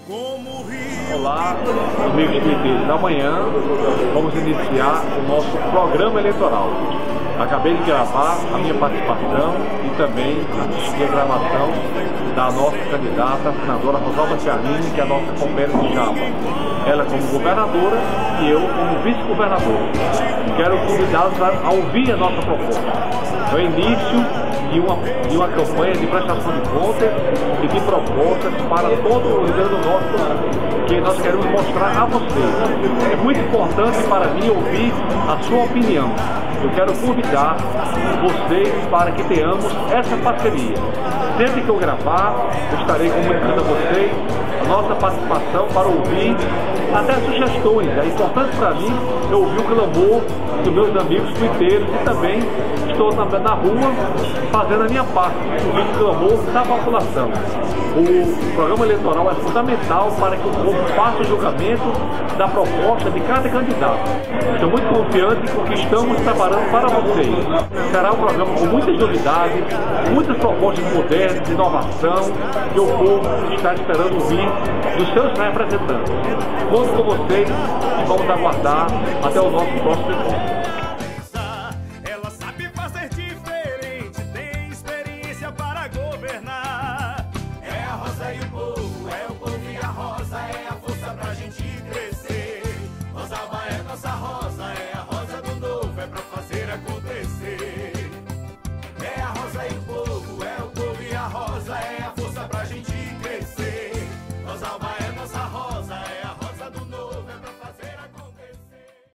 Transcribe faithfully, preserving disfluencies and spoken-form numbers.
Olá, amigos twitteiros. Amanhã vamos iniciar o nosso programa eleitoral. Acabei de gravar a minha participação e também assisti a gravação da nossa candidata, a senadora Rosalba Ciarline, que é a nossa companheira de chapa. Ela como governadora e eu como vice-governador. Quero convidá-los a ouvir a nossa proposta. É o início de uma, de uma campanha de prestação de contas e de propostas para todo o Rio Grande do Norte, que nós queremos mostrar a vocês. É muito importante para mim ouvir a sua opinião. Eu quero convidar vocês para que tenhamos essa parceria. Sempre que eu gravar, eu estarei comunicando a vocês a nossa participação para ouvir até sugestões. É importante para mim eu ouvir o clamor dos meus amigos twitteiros e também estou na, na rua fazendo a minha parte, ouvindo o clamor da população. O programa eleitoral é fundamental para que o povo faça o julgamento da proposta de cada candidato. Estou muito confiante porque estamos preparando para vocês. Será um programa com muitas novidades, muitas propostas modernas, de inovação, que o povo está esperando ouvir dos seus representantes. Conto com vocês e vamos aguardar até o nosso próximo encontro. Ela sabe fazer